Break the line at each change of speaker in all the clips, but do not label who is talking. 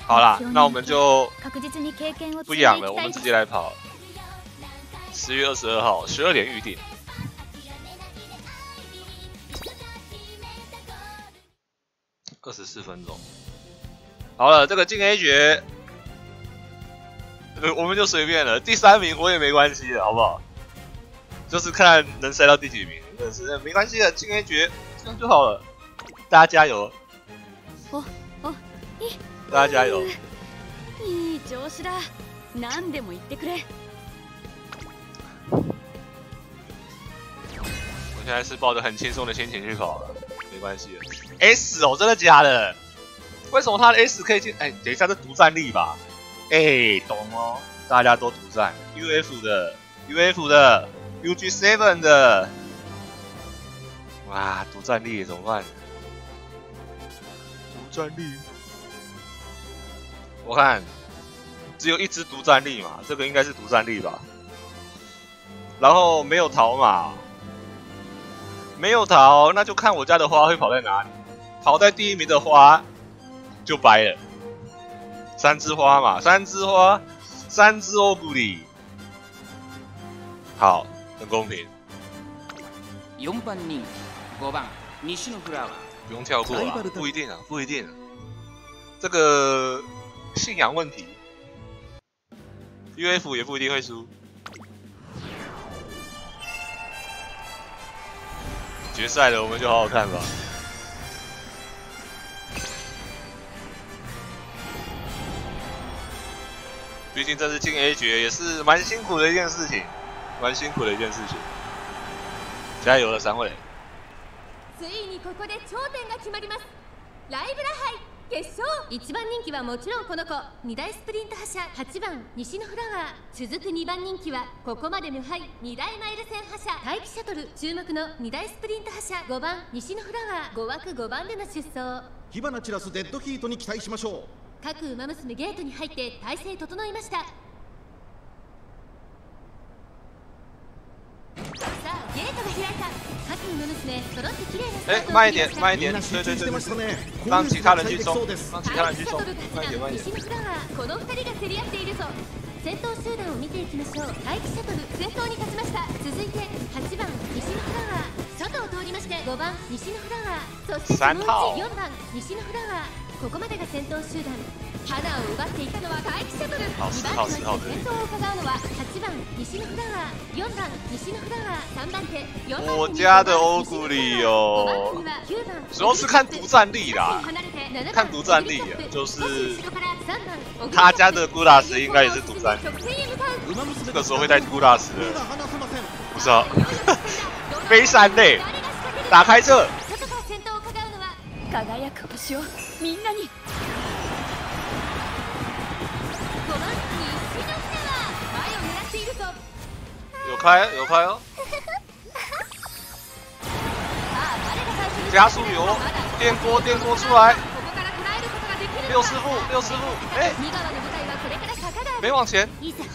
好啦，那我们就不养了，我们直接来跑。10月22号12点预定。24分钟。好了，这个进 A 决，我们就随便了。第3名我也没关系的，好不好？就是看能塞到第几名，真的是没关系的，进 A 决这样就好了。大家加油！大家加油！
いい調子だ。何でも言ってくれ。
我现在是抱着很轻松的心情去跑了，没关系的。S 哦，真的假的？为什么他的 S 可以进？哎，等一下是独占力吧？哎，懂哦，大家都独占 UF 的、UG7 的，哇，独占力怎么办？独占力，我看只有一只独占力嘛，这个应该是独占力吧？然后没有逃嘛，没有逃，那就看我家的花会跑在哪里。跑在第1名的花就掰了。3枝花嘛，3枝花，3只欧布里，好，很公平。
4番人気5番西のフラワー，
不用跳过啦，不一定啊，不一定啊。这个信仰问题 ，UF 也不一定会输。决赛了，我们就好好看吧。毕竟这次进 A 决也是蛮辛苦的一件事情，加油了，3位！
ついにここで頂点が決まります。ライブラ杯決勝。1番人気はもちろんこの子、2大スプリント覇者8番西のフラワー。続く2番人気はここまで無敗2大マイル戦覇者大気シャトル。注目の2大スプリント覇者5番西のフラワー。5枠5番での出走。
火花散らすデッドヒートに期待しましょう。
各馬娘ゲートに入って体勢整いました。さあゲートが開いた。各馬娘揃って綺麗なスタートを
慢一点，慢一点，
对，
让其他人去冲，让其他人去衝，慢一点，慢一点。
西のフラワー、この2人が競り合っているぞ。先頭集団を見ていきましょう。大気シャトル先頭に立ちました。続いて8番西のフラワー、外を通りまして5番西のフラワー、そしてそのうち4番西のフラワー。ここまでが先頭集団。花を奪っていたのは大気シャトル。2番手の先頭を伺うのは8番西のフラワー、4番西のフラワー、3番手4番手。
我家的欧古里哦，主要是看独占力啦，看独占力啊，就是他家的古拉斯应该也是独占力，这个时候会带古拉斯的，不知道。飞山类，打开这。
輝く星をみんなに。
有开有开哦，加速油，电锅出来，六师傅，哎，没往前，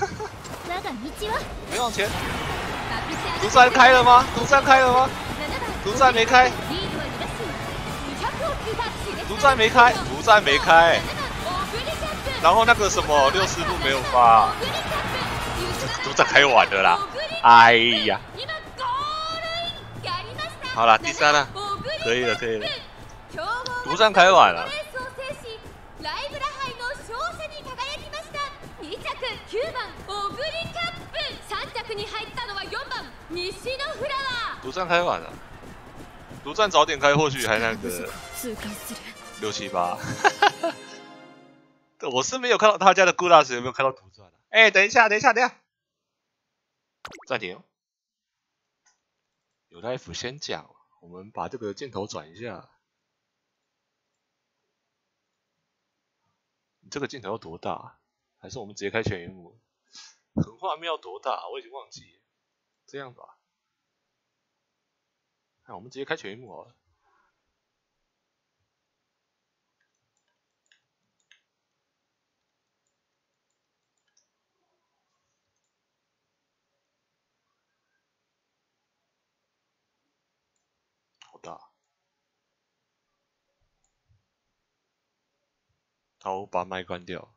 没往前，独占开了吗？独占没开。独占没开，然后那个什么六师傅没有发，独占开完了啦，哎呀，好了，第3了，可以了，独占开完了。独占开完了，独占早点开，或许还那个6、7、8。我是没有看到他家的 Gulas 有没有看到独占啊？哎，等一下，暂停。有大夫先讲，我们把这个箭头转一下。你这个箭头要多大？还是我们直接开全荧幕？横画面要多大？我已经忘记了。这样吧，那我们直接开全荧幕好了。好大。 好，我把麦关掉。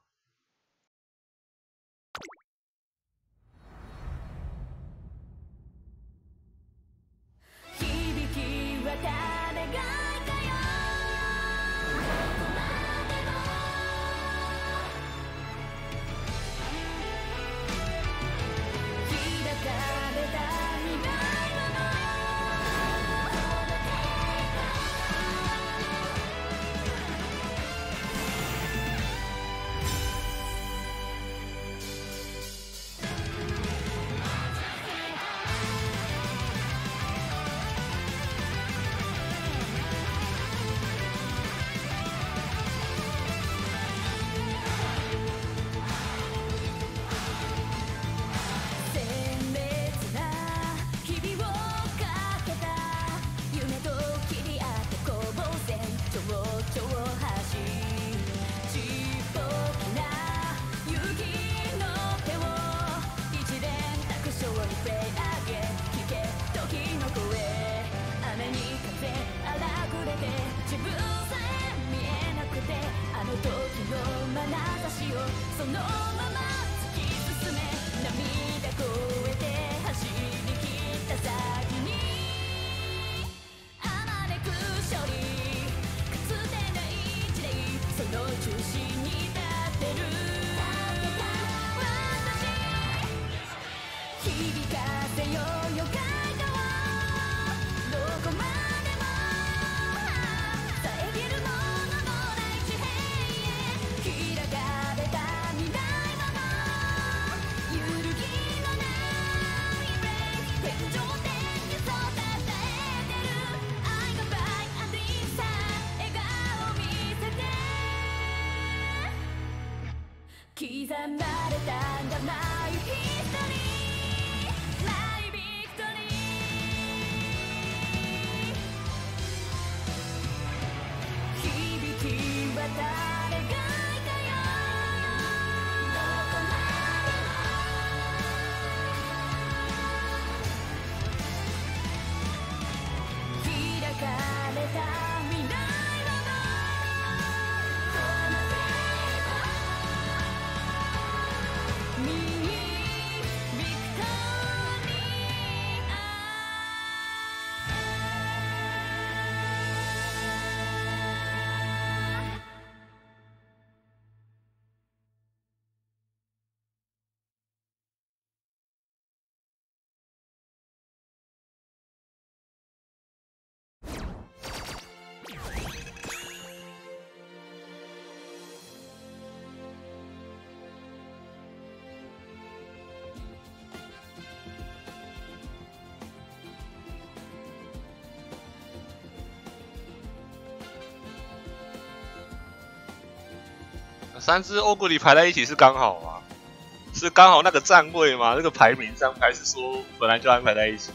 刻まれたんだマイヒストリーマイビクトリー響き渡れがいたよどこまでも開かれた未来
3只欧古里排在一起是刚好吗？是刚好那个站位吗？那个排名上还是说本来就安排在一起？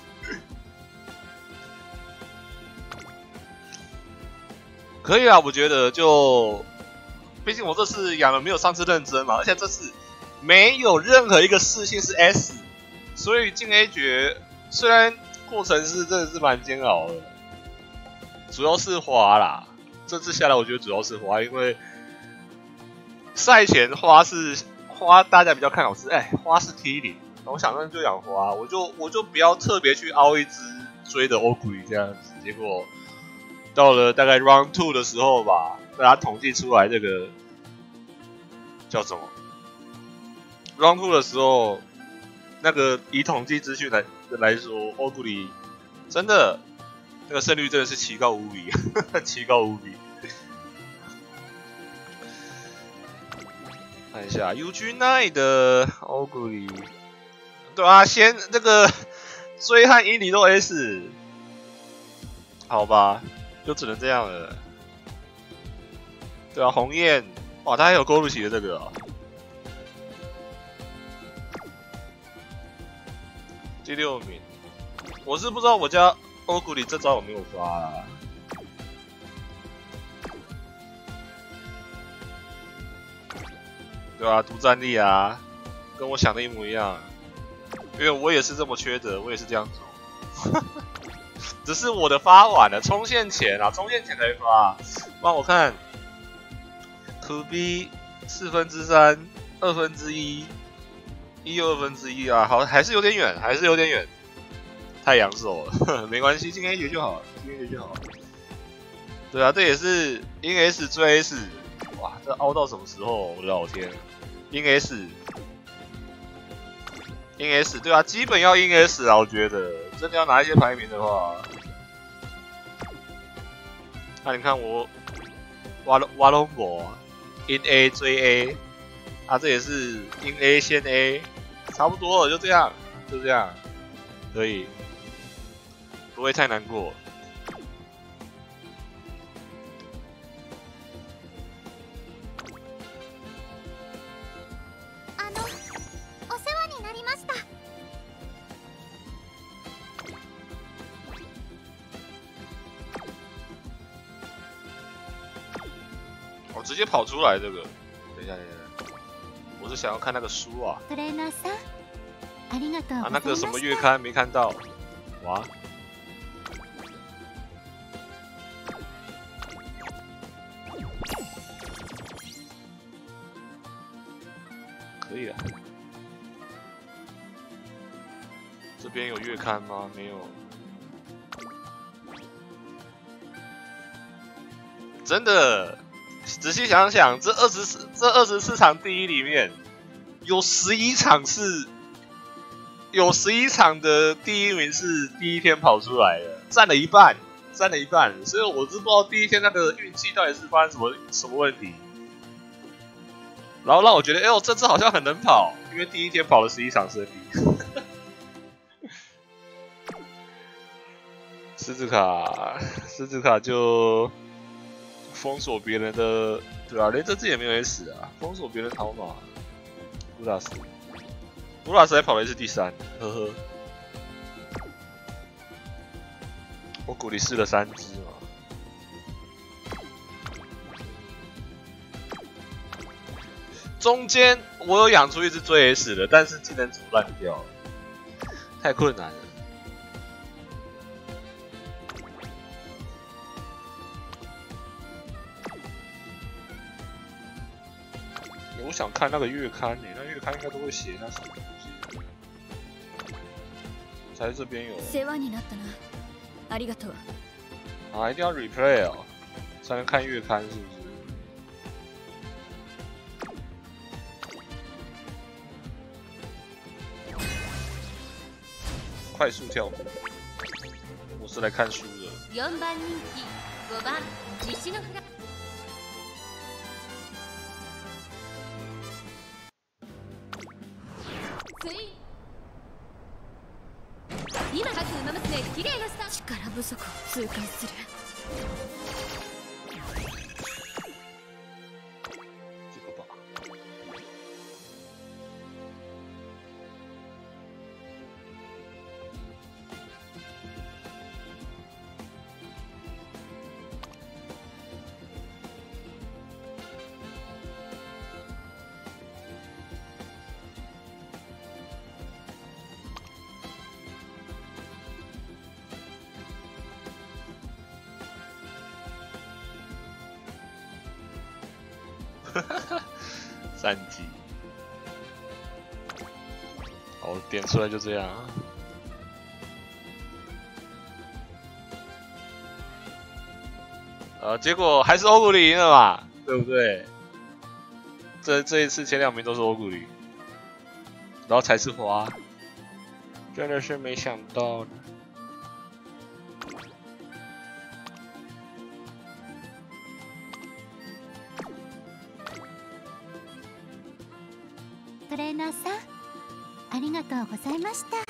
可以啊，我觉得就，毕竟我这次养的没有上次认真嘛，而且这次没有任何一个视线是 S， 所以进 A 决虽然过程是真的是蛮煎熬的，主要是花啦。这次下来我觉得主要是花，因为赛前花大家比较看好是花是 T0， 我想那就养花，我就不要特别去凹一只追的欧古里这样子，结果到了大概 Round 2的时候吧，大家统计出来这个叫什么 Round 2的时候，那个以统计资讯来说，欧古里真的那个胜率真的是奇高无比，奇高无比。看一下 UG9 的欧古里，对啊，先这个追和伊里都 S， 好吧，就只能这样了。对啊，鸿雁，哇，他还有勾不起的这个哦。第6名，我是不知道我家欧古里这招有没有发啊。对啊，独战力啊，跟我想的一模一样。因为我也是这么缺德，我也是这样做。只是我的发晚了，冲线前才发。让我看， ，2B 3/4、1/2、1/2啊，好，还是有点远，还是有点远。太阳手了，没关系，进 A 局就好了，进 A 局就好了。对啊，这也是 in S 追 S， 哇，这凹到什么时候？我的老天 ，in S。in S 对啊，基本要 in S 啊，我觉得真的要拿一些排名的话，那你看我挖龙博 in A 追 A， 啊这也是 in A 先 A， 差不多了，就这样，可以，不会太难过。我直接跑出来这个，等一下，我是想要看那个书啊。啊，那个什么月刊没看到，哇！可以啊。这边有月刊吗？没有。真的。仔细想想，这24场第一里面，有11场的第一名是第一天跑出来的，占了一半，所以我是不知道第一天那个运气到底是发生什么问题，然后让我觉得，哎呦，这次好像很能跑，因为第一天跑了11场胜利。狮子卡就。封锁别人的，对啊，连这次也没有 S 啊，封锁别人逃马。布拉斯还跑了一次第3，呵呵。我鼓励试了3只嘛。中间我有养出一只追 S 的，但是技能组烂掉了，太困难了。我想看那个月刊呢，那月刊应该都会写那什么东西。才这边有。啊，一定要 replay 哦，才能看月刊是不是？快速跳过。我是来看书的。
4番人気、5番西のフラ。今各馬娘綺麗なスター力不足を痛感する。
这个吧。3级，好，点出来就这样。结果还是欧古里赢了嘛，对不对？这一次前2名都是欧古里，然后才是花，真的是没想到呢。
トレーナーさん、ありがとうございました。